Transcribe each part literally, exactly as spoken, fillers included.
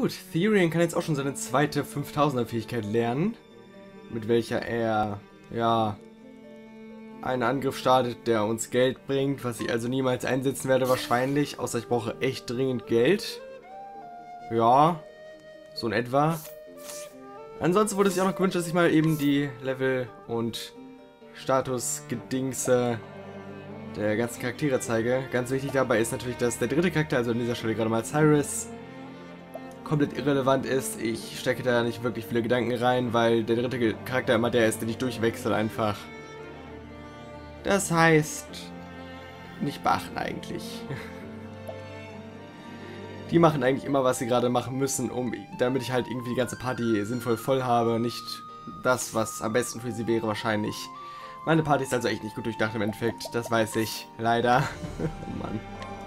Gut, Therian kann jetzt auch schon seine zweite fünftausender Fähigkeit lernen, mit welcher er, ja, einen Angriff startet, der uns Geld bringt, was ich also niemals einsetzen werde wahrscheinlich, außer ich brauche echt dringend Geld. Ja, so in etwa. Ansonsten wurde sich auch noch gewünscht, dass ich mal eben die Level und Status-Gedingse der ganzen Charaktere zeige. Ganz wichtig dabei ist natürlich, dass der dritte Charakter, also an dieser Stelle gerade mal Cyrus, komplett irrelevant ist. Ich stecke da nicht wirklich viele Gedanken rein, weil der dritte Charakter immer der ist, den ich durchwechsel einfach. Das heißt, nicht beachten eigentlich. Die machen eigentlich immer, was sie gerade machen müssen, um, damit ich halt irgendwie die ganze Party sinnvoll voll habe. Nicht das, was am besten für sie wäre wahrscheinlich. Meine Party ist also echt nicht gut durchdacht im Endeffekt. Das weiß ich. Leider. Oh Mann.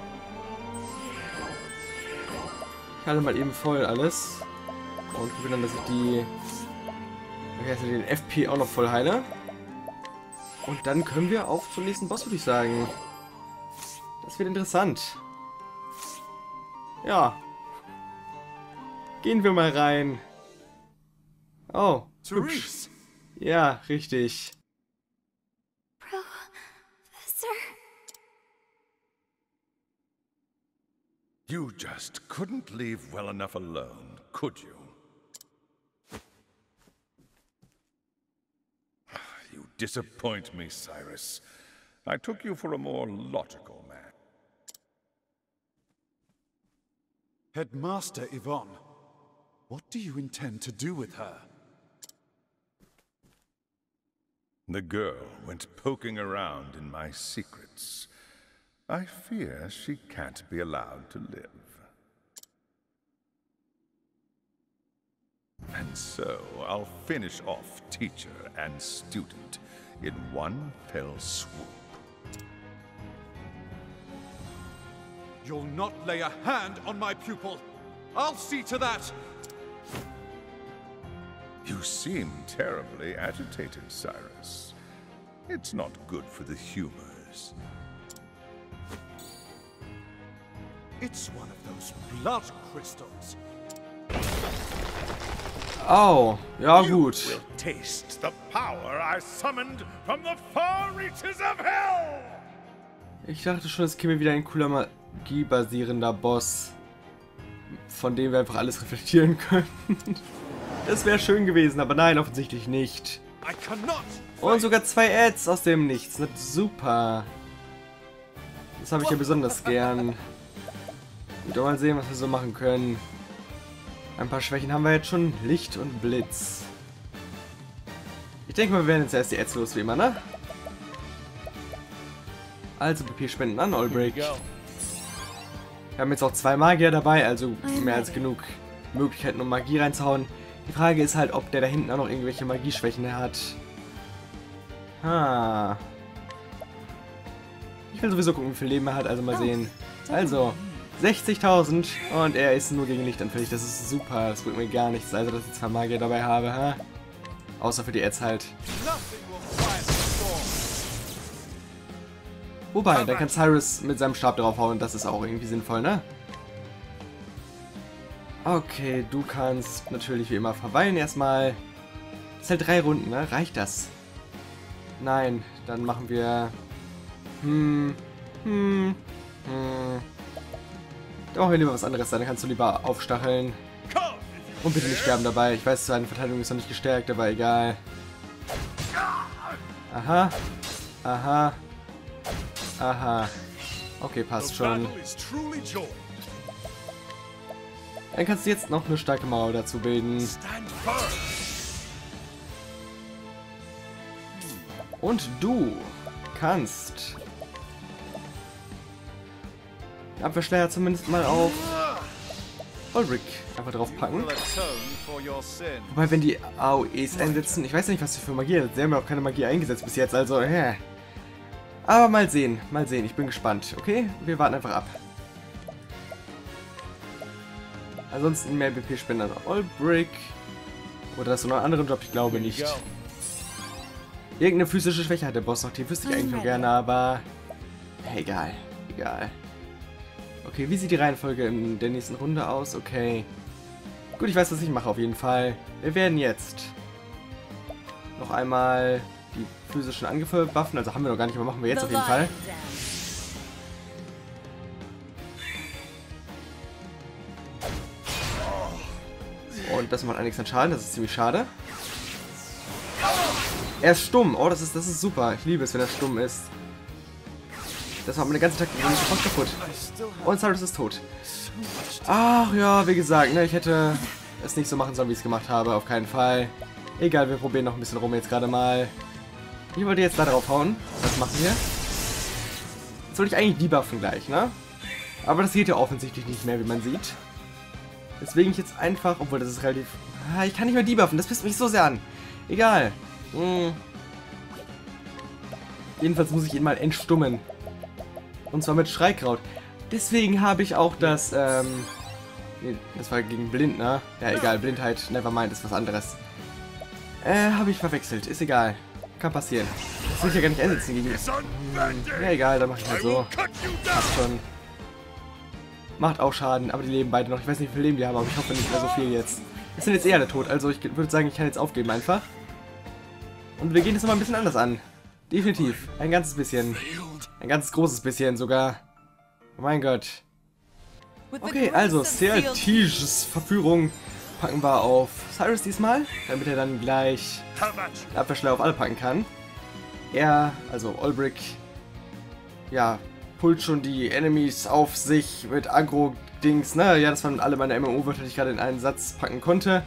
Ich halte mal eben voll alles. Und gucke dann, dass ich die... Okay, also den F P auch noch voll heile. Und dann können wir auch zum nächsten Boss, würde ich sagen. Das wird interessant. Ja. Gehen wir mal rein. Oh, hübsch. Ja, richtig. Professor. You just couldn't leave well enough alone, could you? You disappoint me, Cyrus. I took you for a more logical man. Headmaster Yvonne, what do you intend to do with her? The girl went poking around in my secrets. I fear she can't be allowed to live. And so I'll finish off teacher and student in one fell swoop. You'll not lay a hand on my pupil. I'll see to that. You seem terribly agitated, Cyrus. It's not good for the humors. It's one of those blood crystals. Oh, ja You gut. will taste the power I summoned from the far reaches of hell. Ich dachte schon, es käme wieder ein cooler magiebasierender Boss, von dem wir einfach alles reflektieren können. Das wäre schön gewesen, aber nein, offensichtlich nicht. I cannot. Und sogar zwei Ads aus dem Nichts. Das ist super. Das habe ich ja besonders gern. Und mal sehen, was wir so machen können. Ein paar Schwächen haben wir jetzt schon. Licht und Blitz. Ich denke mal, wir werden jetzt erst die Ads los, wie immer, ne? Also B P spenden an Olbrich. Wir haben jetzt auch zwei Magier dabei, also mehr als genug Möglichkeiten, um Magie reinzuhauen. Die Frage ist halt, ob der da hinten auch noch irgendwelche Magieschwächen hat. Ha. Ich will sowieso gucken, wie viel Leben er hat, also mal sehen. Also, sechzigtausend und er ist nur gegen Licht anfällig. Das ist super, das bringt mir gar nichts, also dass ich zwei Magier dabei habe, ha? Außer für die Ads halt. Wobei, da kann Cyrus mit seinem Stab draufhauen, das ist auch irgendwie sinnvoll, ne? Okay, du kannst natürlich wie immer verweilen erstmal. Das ist halt drei Runden, ne? Reicht das? Nein, dann machen wir... Hm... Hm... Hm... Da machen wir lieber was anderes, dann kannst du lieber aufstacheln. Und bitte nicht sterben dabei. Ich weiß, seine Verteidigung ist noch nicht gestärkt, aber egal. Aha. Aha. Aha. Okay, passt schon. Dann kannst du jetzt noch eine starke Mauer dazu bilden. Und du kannst... Abwehrschleier zumindest mal auf Ulrich einfach draufpacken. Wobei, wenn die A O Es einsetzen, ich weiß nicht, was sie für Magie hat. Sie haben ja auch keine Magie eingesetzt bis jetzt, also, hä. Aber mal sehen, mal sehen, ich bin gespannt, okay? Wir warten einfach ab. Ansonsten mehr B P spenden an Ulrich. Oder hast du noch einen anderen Job? Ich glaube nicht. Irgendeine physische Schwäche hat der Boss noch, die wüsste ich eigentlich noch gerne, aber... Egal, egal. Okay, wie sieht die Reihenfolge in der nächsten Runde aus? Okay. Gut, ich weiß, was ich mache auf jeden Fall. Wir werden jetzt noch einmal die physischen Angriffe buffen. Also haben wir noch gar nicht, aber machen wir jetzt auf jeden Fall. Und das macht einiges an Schaden, das ist ziemlich schade. Er ist stumm. Oh, das ist, das ist super. Ich liebe es, wenn er stumm ist. Das macht meine ganze Taktik sofort kaputt. Und Cyrus ist tot. Ach ja, wie gesagt, ne, ich hätte es nicht so machen sollen, wie ich es gemacht habe. Auf keinen Fall. Egal, wir probieren noch ein bisschen rum jetzt gerade mal. Ich wollte jetzt da drauf hauen. Was machen wir? Jetzt wollte ich eigentlich debuffen gleich, ne? Aber das geht ja offensichtlich nicht mehr, wie man sieht. Deswegen ich jetzt einfach, obwohl das ist relativ... Ah, ich kann nicht mehr debuffen, das pisst mich so sehr an. Egal. Hm. Jedenfalls muss ich ihn mal entstummen. Und zwar mit Schreikraut. Deswegen habe ich auch das, ähm... Nee, das war gegen Blind, ne? Ja, egal, Blindheit, nevermind, ist was anderes. Äh, habe ich verwechselt, ist egal. Kann passieren. Das will ich ja gar nicht einsetzen gegen... Hm, ja, egal, dann mache ich halt so. Passt schon. Macht auch Schaden, aber die leben beide noch. Ich weiß nicht, wie viel Leben die haben, aber ich hoffe nicht mehr so viel jetzt. Es sind jetzt eh alle tot, also ich würde sagen, ich kann jetzt aufgeben einfach. Und wir gehen das nochmal ein bisschen anders an. Definitiv. Ein ganzes bisschen. Ein ganz großes bisschen sogar. Oh mein Gott. Okay, also Sertiges Verführung packen wir auf Cyrus diesmal, damit er dann gleich den Abwehrschleier auf alle packen kann. Er, also Olbrich, ja, pullt schon die Enemies auf sich mit Aggro-Dings, ne? Ja, das waren alle meine M M O-Wörter, die ich gerade in einen Satz packen konnte.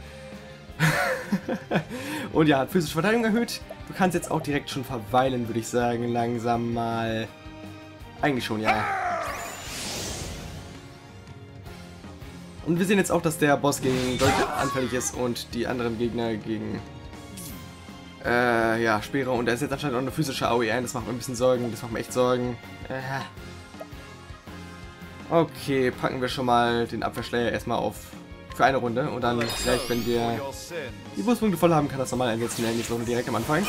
Und ja, hat physische Verteidigung erhöht. Du kannst jetzt auch direkt schon verweilen, würde ich sagen, langsam mal. Eigentlich schon, ja. Und wir sehen jetzt auch, dass der Boss gegen Leute anfällig ist und die anderen Gegner gegen äh, ja, Speere. Und er ist jetzt anscheinend auch eine physische A O E ein. Das macht mir ein bisschen Sorgen. Das macht mir echt Sorgen. Äh. Okay, packen wir schon mal den Abwehrschleier erstmal auf für eine Runde. Und dann gleich, wenn wir die Bonuspunkte voll haben, kann das normal einsetzen in der nächsten Runde direkt am Anfang.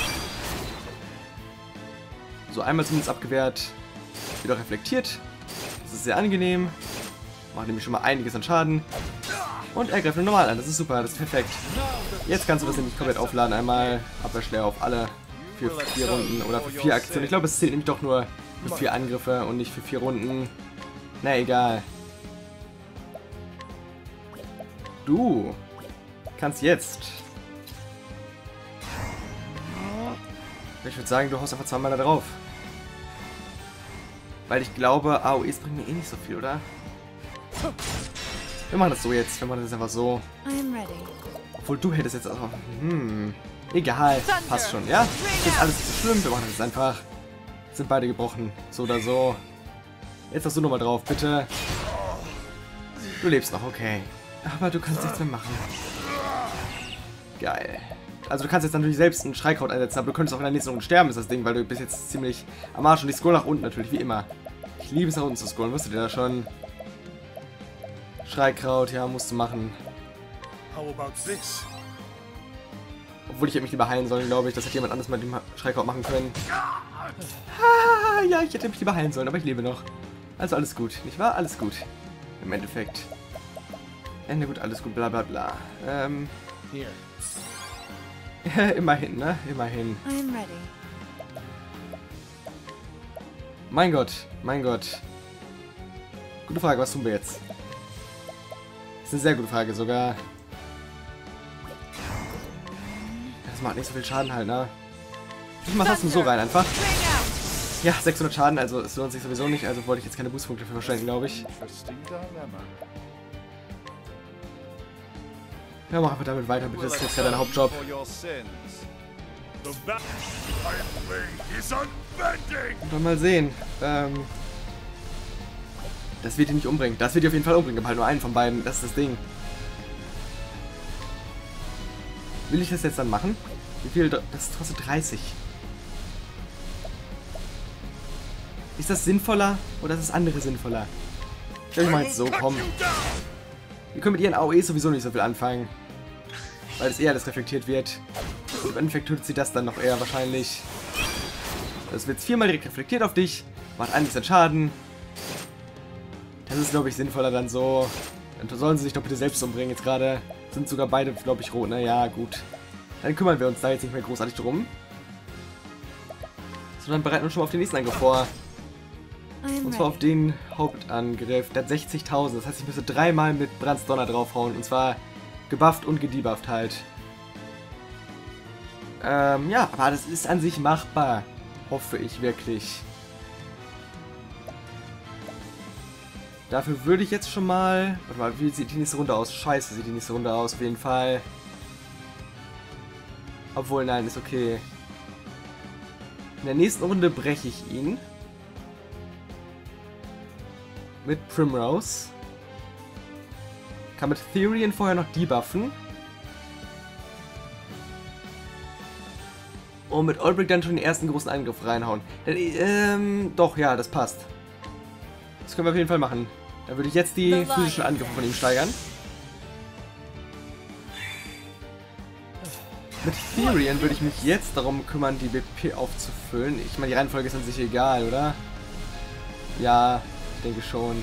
So, einmal zumindest abgewehrt. Wieder reflektiert. Das ist sehr angenehm. Macht nämlich schon mal einiges an Schaden. Und er greift nur normal an. Das ist super, das ist perfekt. Jetzt kannst du das nämlich komplett aufladen. Einmal Abwehrschleier auf alle für vier Runden oder für vier Aktionen. Ich glaube, es zählt nämlich doch nur für vier Angriffe und nicht für vier Runden. Na egal. Du kannst jetzt. Ich würde sagen, du haust einfach zweimal da drauf. Weil ich glaube, A O Es bringen mir eh nicht so viel, oder? Wir machen das so jetzt. Wir machen das einfach so. Obwohl du hättest jetzt auch... Hm. Egal. Passt schon, ja? Ist alles nicht so schlimm. Wir machen das jetzt einfach. Sind beide gebrochen. So oder so. Jetzt hast du nochmal drauf, bitte. Du lebst noch, okay. Aber du kannst nichts mehr machen. Geil. Also du kannst jetzt natürlich selbst einen Schreikraut einsetzen, aber du könntest auch in der nächsten Runde sterben, ist das Ding, weil du bist jetzt ziemlich am Arsch. Und ich scroll nach unten natürlich, wie immer. Ich liebe es nach unten zu scrollen, wusstet ihr das schon? Schreikraut, ja, musst du machen. Obwohl ich hätte mich lieber heilen sollen, glaube ich. Das hätte jemand anderes mal dem Schreikraut machen können. Ah, ja, ich hätte mich lieber heilen sollen, aber ich lebe noch. Also alles gut, nicht wahr? Alles gut. Im Endeffekt. Ende gut, alles gut, bla bla bla. Ähm. Hier. Immerhin, ne? Immerhin. Mein Gott, mein Gott. Gute Frage, was tun wir jetzt? Das ist eine sehr gute Frage sogar. Das macht nicht so viel Schaden halt, ne? Ich mach das nur so rein einfach. Ja, sechshundert Schaden, also es lohnt sich sowieso nicht, also wollte ich jetzt keine Boostpunkte für verschwenden, glaube ich. Ja, mach einfach damit weiter, bitte. Das ist jetzt ja dein Hauptjob. Und dann mal sehen. Ähm, das wird ihn nicht umbringen. Das wird ihn auf jeden Fall umbringen. Aber halt nur einen von beiden. Das ist das Ding. Will ich das jetzt dann machen? Wie viel? Das kostet dreißig. Ist das sinnvoller oder ist das andere sinnvoller? Ich glaube, ich mache jetzt so, komm. Wir können mit ihren A O Es sowieso nicht so viel anfangen. Weil es eher alles reflektiert wird. Im Endeffekt tut sie das dann noch eher wahrscheinlich. Das wird viermal direkt reflektiert auf dich. Macht einiges an Schaden. Das ist, glaube ich, sinnvoller dann so. Dann sollen sie sich doch bitte selbst umbringen jetzt gerade. Sind sogar beide, glaube ich, rot. Naja, gut. Dann kümmern wir uns da jetzt nicht mehr großartig drum. Sondern bereiten uns schon mal auf den nächsten Angriff vor. Und zwar auf den Hauptangriff. Der hat sechzigtausend. Das heißt, ich müsste dreimal mit Brands Donner draufhauen. Und zwar gebufft und gedebufft halt. Ähm, ja, aber das ist an sich machbar. Hoffe ich wirklich. Dafür würde ich jetzt schon mal... Warte mal, wie sieht die nächste Runde aus? Scheiße, sieht die nächste Runde aus, auf jeden Fall. Obwohl, nein, ist okay. In der nächsten Runde breche ich ihn. Mit Primrose. Kann mit Therian vorher noch debuffen. Und mit Olbrich dann schon den ersten großen Angriff reinhauen. Denn, ähm, doch, ja, das passt. Das können wir auf jeden Fall machen. Dann würde ich jetzt die physischen Angriffe von ihm steigern. Mit Therian würde ich mich jetzt darum kümmern, die B P aufzufüllen. Ich meine, die Reihenfolge ist an sich egal, oder? Ja, ich denke schon.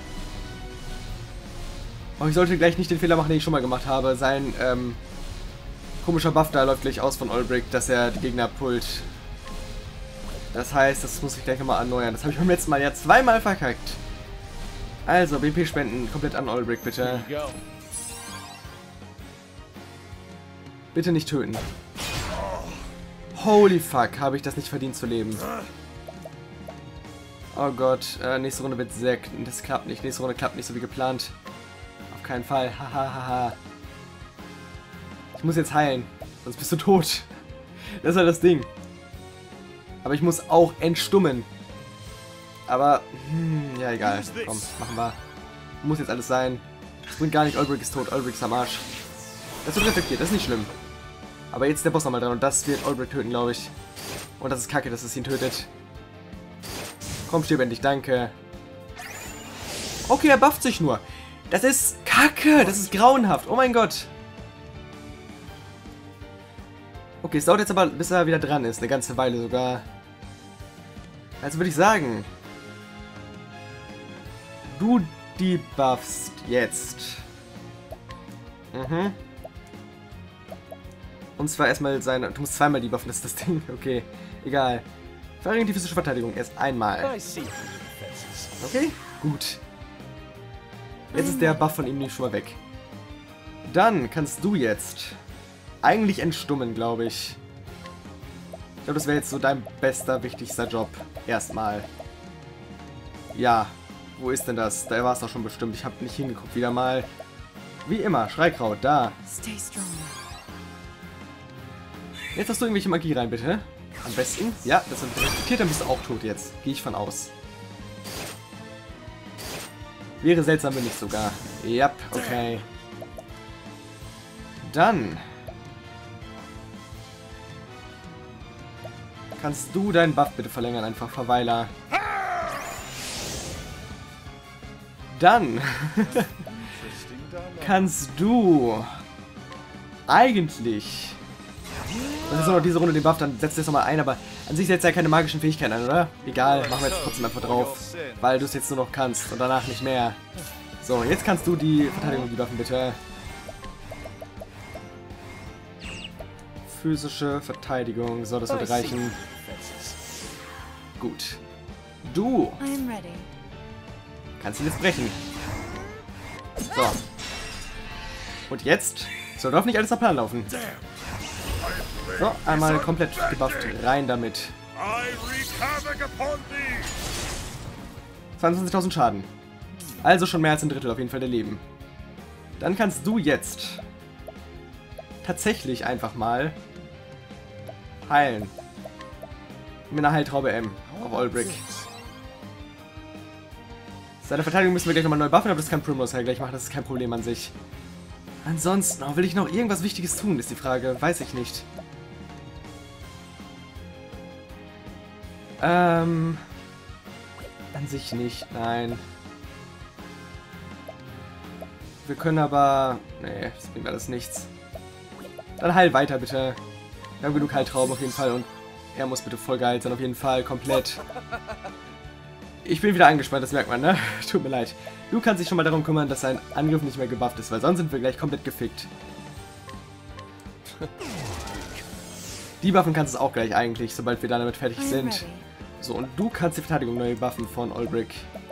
Aber ich sollte gleich nicht den Fehler machen, den ich schon mal gemacht habe. Sein, ähm, komischer Buff da läuft gleich aus von Olbrich, dass er die Gegner pullt. Das heißt, das muss ich gleich nochmal erneuern. Das habe ich beim letzten Mal ja zweimal verkackt. Also, B P spenden komplett an Olbrich, bitte. Bitte nicht töten. Holy fuck, habe ich das nicht verdient zu leben. Oh Gott, äh, nächste Runde wird sehr... Das klappt nicht, nächste Runde klappt nicht so wie geplant. Auf keinen Fall, hahaha. Ich muss jetzt heilen, sonst bist du tot. Das ist halt das Ding. Aber ich muss auch entstummen. Aber, hm, ja egal. Komm, machen wir. Muss jetzt alles sein. Das bringt gar nicht, Olbrich ist tot, Olbrich ist am Arsch. Das wird reflektiert, das ist nicht schlimm. Aber jetzt ist der Boss nochmal dran und das wird Olbrich töten, glaube ich. Und das ist kacke, dass es ihn tötet. Komm, stirb endlich, danke. Okay, er bufft sich nur. Das ist kacke, das ist grauenhaft. Oh mein Gott. Okay, es dauert jetzt aber, bis er wieder dran ist. Eine ganze Weile sogar. Also würde ich sagen... Du debuffst jetzt. Mhm. Und zwar erstmal seine... Du musst zweimal debuffen, das ist das Ding. Okay, egal. Verringert die physische Verteidigung erst einmal. Okay, gut. Jetzt ist der Buff von ihm nicht schon mal weg. Dann kannst du jetzt eigentlich entstummen, glaube ich. Ich glaube, das wäre jetzt so dein bester, wichtigster Job. Erstmal. Ja. Wo ist denn das? Da war es doch schon bestimmt. Ich habe nicht hingeguckt. Wieder mal. Wie immer. Schreikraut. Da. Jetzt hast du irgendwelche Magie rein, bitte. Am besten. Ja, das wird reflektiert. Dann bist du auch tot jetzt. Gehe ich von aus. Wäre seltsam, wenn nicht sogar. Ja, okay. Dann kannst du deinen Buff bitte verlängern, einfach Verweiler. Dann kannst du eigentlich... Das ist nur noch diese Runde den Buff, dann setzt du jetzt nochmal ein, aber an sich setzt er ja keine magischen Fähigkeiten an, oder? Egal, machen wir jetzt trotzdem einfach drauf, weil du es jetzt nur noch kannst und danach nicht mehr. So, jetzt kannst du die Verteidigung debuffen, bitte. Physische Verteidigung, so, das wird reichen. Gut. Du kannst ihn jetzt brechen. So. Und jetzt soll doch nicht alles nach Plan laufen. So, einmal komplett gebufft. Rein damit. zweiundzwanzigtausend Schaden. Also schon mehr als ein Drittel auf jeden Fall der Leben. Dann kannst du jetzt tatsächlich einfach mal heilen. Mit einer Heiltraube M auf Olbrich. Seine Verteidigung müssen wir gleich nochmal neu buffen, aber das kann Primrose halt gleich machen, das ist kein Problem an sich. Ansonsten, oh, will ich noch irgendwas Wichtiges tun, ist die Frage. Weiß ich nicht. Ähm... An sich nicht, nein. Wir können aber... Nee, das bringt alles nichts. Dann heil weiter, bitte. Wir haben genug Heiltrauben auf jeden Fall und er muss bitte voll geheilt sein, auf jeden Fall, komplett. Ich bin wieder angespannt, das merkt man, ne? Tut mir leid. Du kannst dich schon mal darum kümmern, dass sein Angriff nicht mehr gebufft ist, weil sonst sind wir gleich komplett gefickt. Die buffen kannst du auch gleich eigentlich, sobald wir dann damit fertig sind. So, und du kannst die Verteidigung neu buffen von Ulbrich.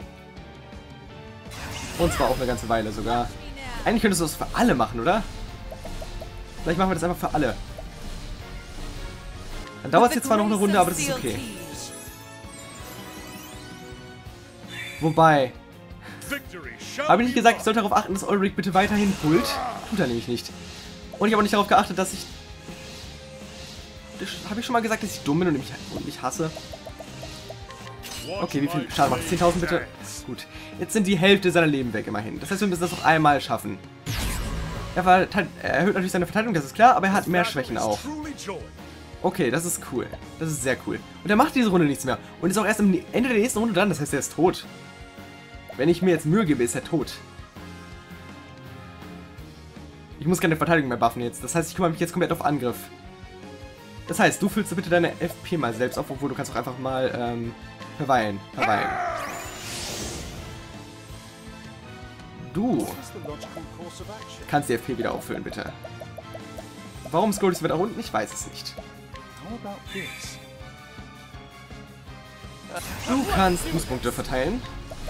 Und zwar auch eine ganze Weile sogar. Eigentlich könntest du das für alle machen, oder? Vielleicht machen wir das einfach für alle. Dann dauert es jetzt zwar noch eine Runde, aber das ist okay. Wobei... Habe ich nicht gesagt, ich sollte darauf achten, dass Ulbrich bitte weiterhin pullt? Tut er nämlich nicht. Und ich habe auch nicht darauf geachtet, dass ich... Habe ich schon mal gesagt, dass ich dumm bin und mich, und mich hasse? Okay, wie viel Schaden macht zehntausend bitte? Gut. Jetzt sind die Hälfte seiner Leben weg, immerhin. Das heißt, wir müssen das noch einmal schaffen. Er, war, er erhöht natürlich seine Verteidigung, das ist klar, aber er hat mehr Schwächen auch. Okay, das ist cool. Das ist sehr cool. Und er macht diese Runde nichts mehr. Und ist auch erst am Ende der nächsten Runde dran, das heißt, er ist tot. Wenn ich mir jetzt Mühe gebe, ist er tot. Ich muss keine Verteidigung mehr buffen jetzt. Das heißt, ich kümmere mich jetzt komplett auf Angriff. Das heißt, du füllst bitte deine F P mal selbst auf, obwohl du kannst auch einfach mal ähm, verweilen. Verweilen. Du kannst die F P wieder auffüllen, bitte. Warum scroll ich weiter unten? Ich weiß es nicht. Du kannst Pluspunkte verteilen.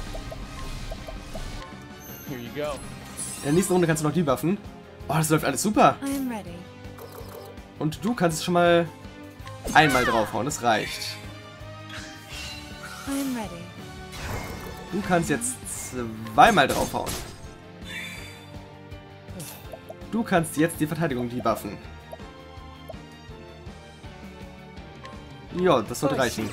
In der nächsten Runde kannst du noch die buffen. Oh, das läuft alles super. Und du kannst schon mal einmal draufhauen, das reicht. Du kannst jetzt zweimal draufhauen. Du kannst jetzt die Verteidigung debuffen. Ja, das sollte reichen.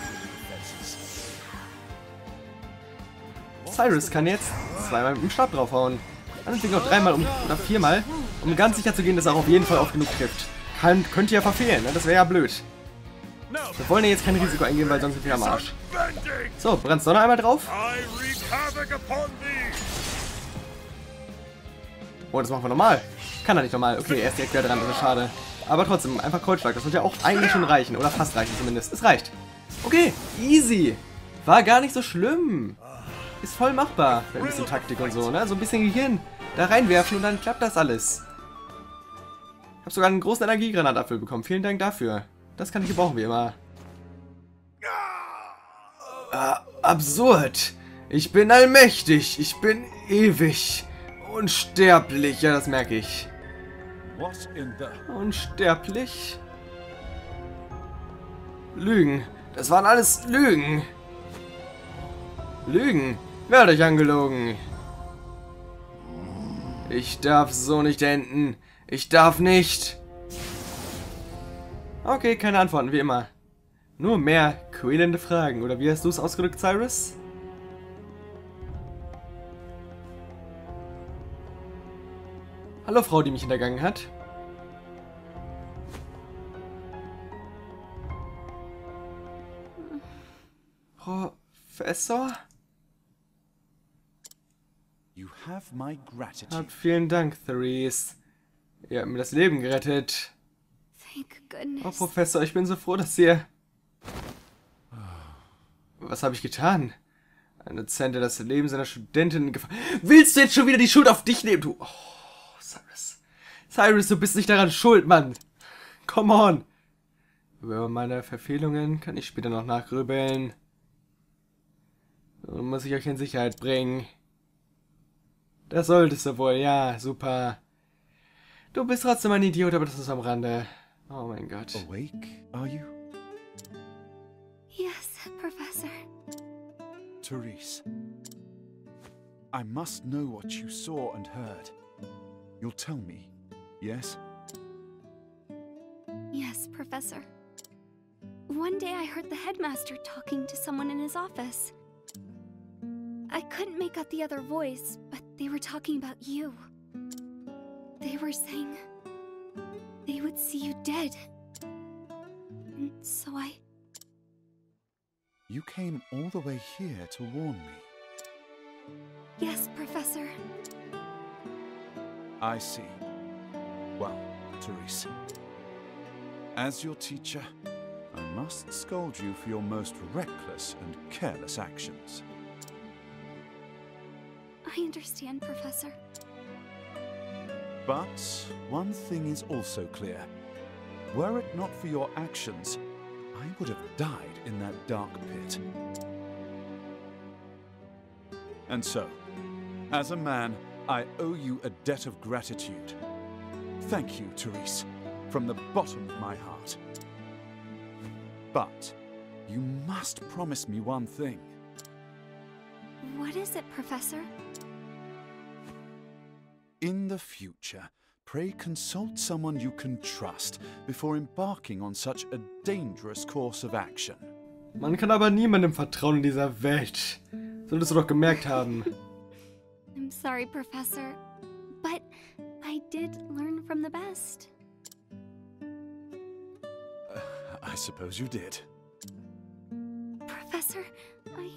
Cyrus kann jetzt zweimal mit dem Stab draufhauen. Dann noch dreimal um, oder viermal, um ganz sicher zu gehen, dass er auch auf jeden Fall oft genug trifft. Kann, könnte ja verfehlen, ne? Das wäre ja blöd. Wir wollen ja jetzt kein Risiko eingehen, weil sonst sind wir am Arsch. So, brennst du noch einmal drauf? Oh, das machen wir normal. Kann er nicht normal. Okay, er ist direkt wieder dran, das ist schade. Aber trotzdem, einfach Kreuzschlag. Das wird ja auch eigentlich schon reichen. Oder fast reichen zumindest. Es reicht. Okay, easy. War gar nicht so schlimm. Ist voll machbar. Mit ein bisschen Taktik und so, ne? So ein bisschen Gehirn da reinwerfen und dann klappt das alles. Ich habe sogar einen großen Energiegranat dafür bekommen. Vielen Dank dafür. Das kann ich gebrauchen, wie immer. Ah, absurd. Ich bin allmächtig. Ich bin ewig. Unsterblich. Ja, das merke ich. Unsterblich? Lügen. Das waren alles Lügen. Lügen. Wer hat euch angelogen? Ich darf so nicht enden. Ich darf nicht. Okay, keine Antworten, wie immer. Nur mehr quälende Fragen. Oder wie hast du es ausgedrückt, Cyrus? Hallo, Frau, die mich hintergangen hat. Professor? You have my gratitude. Hab vielen Dank, Therese. Ihr habt mir das Leben gerettet. Thank goodness. Oh, Professor, ich bin so froh, dass ihr... Was habe ich getan? Ein Dozent, der das Leben seiner Studentin in Gefahr... Willst du jetzt schon wieder die Schuld auf dich nehmen, du... Oh, Cyrus. Cyrus, du bist nicht daran schuld, Mann. Come on. Über meine Verfehlungen kann ich später noch nachgrübeln. So muss ich euch in Sicherheit bringen. Das solltest du wohl, ja, super. Du bist trotzdem ein Idiot, aber das ist am Rande. Oh mein Gott. Awake, are you? Yes, Professor. Therese, I must know what you saw and heard. You'll tell me, yes? Yes, Professor. One day I heard the headmaster talking to someone in his office. I couldn't make out the other voice, but they were talking about you. They were saying they would see you dead. And so I... You came all the way here to warn me. Yes, Professor. I see. Well, Therese, as your teacher, I must scold you for your most reckless and careless actions. I understand, Professor. But one thing is also clear. Were it not for your actions, I would have died in that dark pit. And so, as a man, I owe you a debt of gratitude. Thank you, Therese, from the bottom of my heart. But you must promise me one thing. What is it, Professor? In the future, pray consult someone you can trust before embarking on such a dangerous course of action. Man kann aber niemandem vertrauen in dieser Welt. Solltest du doch gemerkt haben. I'm sorry, Professor, but I did learn from the best. Uh, I suppose you did. Professor, I...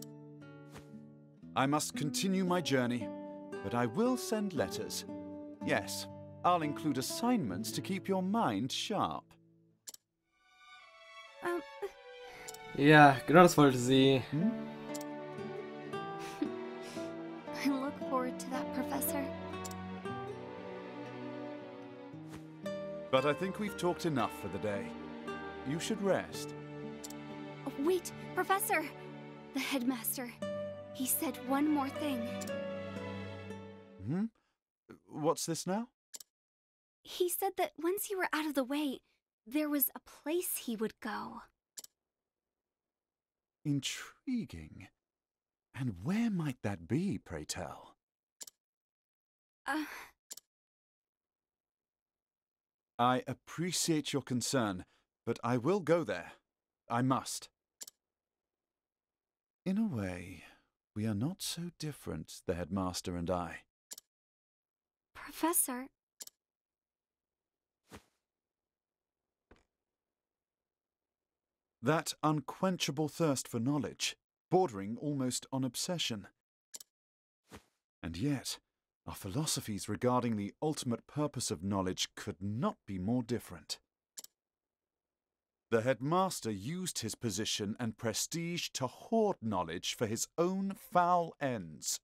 I must continue my journey, but I will send letters. Yes, I'll include assignments to keep your mind sharp. Um... Ja, genau das wollte sie. Hm? I look forward to that, Professor. But I think we've talked enough for the day. You should rest. Oh, wait, Professor! The headmaster. He said one more thing. Hmm? What's this now? He said that once you were out of the way, there was a place he would go. Intriguing. And where might that be, pray tell? Uh... I appreciate your concern, but I will go there. I must. In a way, we are not so different, the headmaster and I. Professor... That unquenchable thirst for knowledge, bordering almost on obsession. And yet, our philosophies regarding the ultimate purpose of knowledge could not be more different. The headmaster used his position and prestige to hoard knowledge for his own foul ends.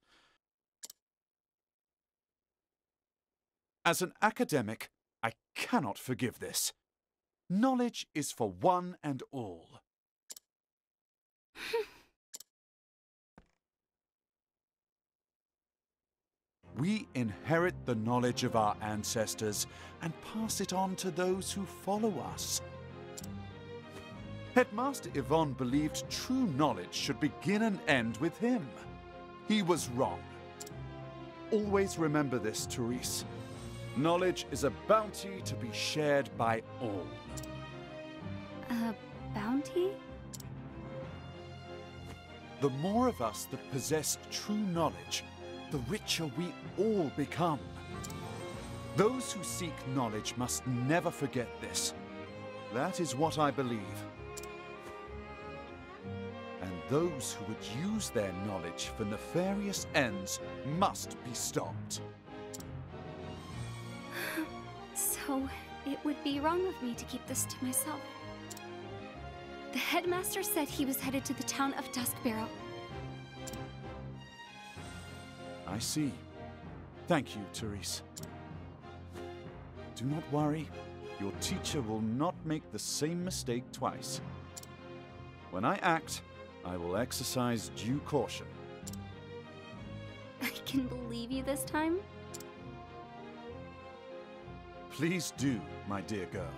As an academic, I cannot forgive this. Knowledge is for one and all. We inherit the knowledge of our ancestors and pass it on to those who follow us. Headmaster Yvonne believed true knowledge should begin and end with him. He was wrong. Always remember this, Therese. Knowledge is a bounty to be shared by all. A bounty? The more of us that possess true knowledge, the richer we all become. Those who seek knowledge must never forget this. That is what I believe. And those who would use their knowledge for nefarious ends must be stopped. So, it would be wrong of me to keep this to myself. The headmaster said he was headed to the town of Duskbarrow. I see. Thank you, Therese. Do not worry. Your teacher will not make the same mistake twice. When I act, I will exercise due caution. I can believe you this time? Please do, my dear girl.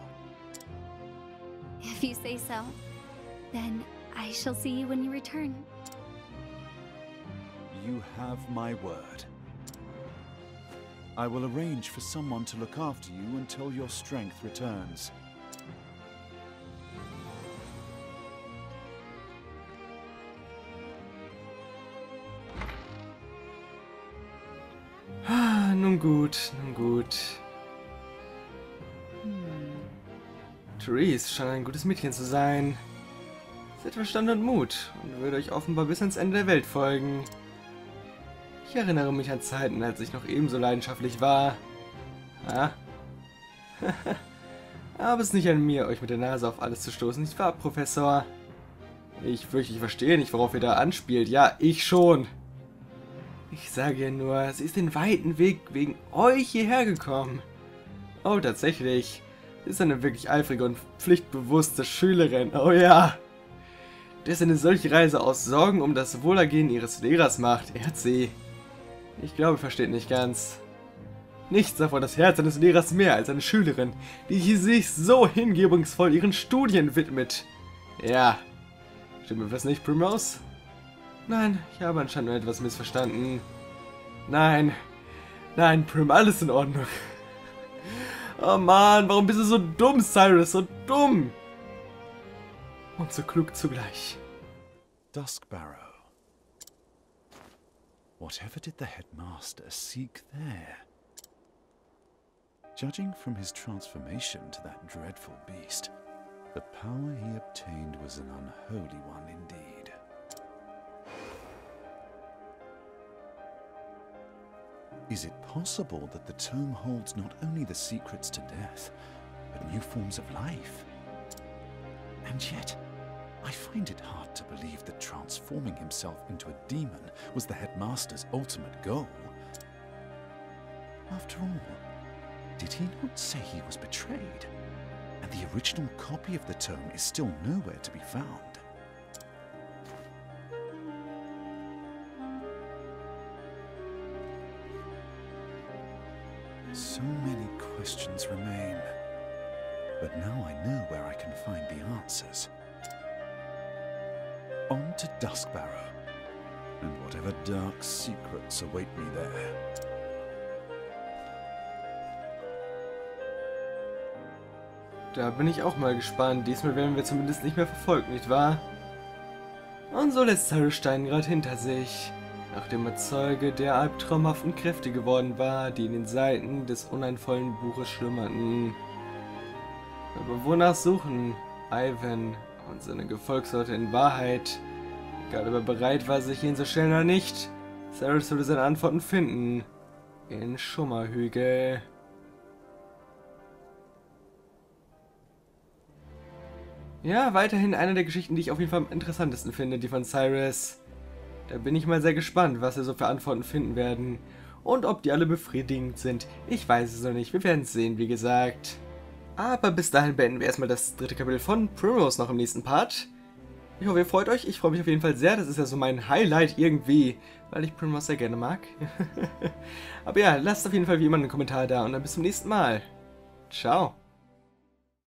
If you say so, then I shall see you when you return. You have my word. I will arrange for someone to look after you until your strength returns. Ah, nun gut, nun gut. Therese scheint ein gutes Mädchen zu sein. Sie hat Verstand und Mut und würde euch offenbar bis ans Ende der Welt folgen. Ich erinnere mich an Zeiten, als ich noch ebenso leidenschaftlich war. Ah. Aber es ist nicht an mir, euch mit der Nase auf alles zu stoßen, nicht wahr, Professor? Ich fürchte, ich verstehe nicht, worauf ihr da anspielt. Ja, ich schon. Ich sage ja nur, sie ist den weiten Weg wegen euch hierher gekommen. Oh, tatsächlich. Sie ist eine wirklich eifrige und pflichtbewusste Schülerin. Oh ja. Dass eine solche Reise aus Sorgen um das Wohlergehen ihres Lehrers macht, ehrt sie. Ich glaube, versteht nicht ganz. Nichts davon das Herz eines Lehrers mehr als eine Schülerin, die sich so hingebungsvoll ihren Studien widmet. Ja. Stimmt mir was nicht, Primrose? Nein, ich habe anscheinend nur etwas missverstanden. Nein. Nein, Prim, alles in Ordnung. Oh Mann, warum bist du so dumm, Cyrus? So dumm! Und so klug zugleich. Duskbarrow. Whatever did the headmaster seek there? Judging from his transformation to that dreadful beast, the power he obtained was an unholy one indeed. Is it possible that the tome holds not only the secrets to death, but new forms of life? And yet, I find it hard to believe that transforming himself into a demon was the headmaster's ultimate goal. After all, did he not say he was betrayed? And the original copy of the tome is still nowhere to be found. So many questions remain, but now I know where I can find the answers. On to Duskbarrow, and whatever dark secrets await me there. Da bin ich auch mal gespannt. Diesmal werden wir zumindest nicht mehr verfolgt, nicht wahr? Und so lässt Cyrus Steingrad hinter sich, nachdem er Zeuge der albtraumhaften Kräfte geworden war, die in den Seiten des unheilvollen Buches schlummerten. Aber wonach suchen Ivan und seine Gefolgsleute in Wahrheit? Egal, ob er bereit war, sich hinzustellen oder nicht, Cyrus würde seine Antworten finden. In Schummerhügel. Ja, weiterhin eine der Geschichten, die ich auf jeden Fall am interessantesten finde, die von Cyrus. Da bin ich mal sehr gespannt, was wir so für Antworten finden werden. Und ob die alle befriedigend sind. Ich weiß es noch nicht, wir werden es sehen, wie gesagt. Aber bis dahin beenden wir erstmal das dritte Kapitel von Primrose noch im nächsten Part. Ich hoffe, ihr freut euch. Ich freue mich auf jeden Fall sehr. Das ist ja so mein Highlight irgendwie, weil ich Primrose sehr gerne mag. Aber ja, lasst auf jeden Fall wie immer einen Kommentar da und dann bis zum nächsten Mal. Ciao.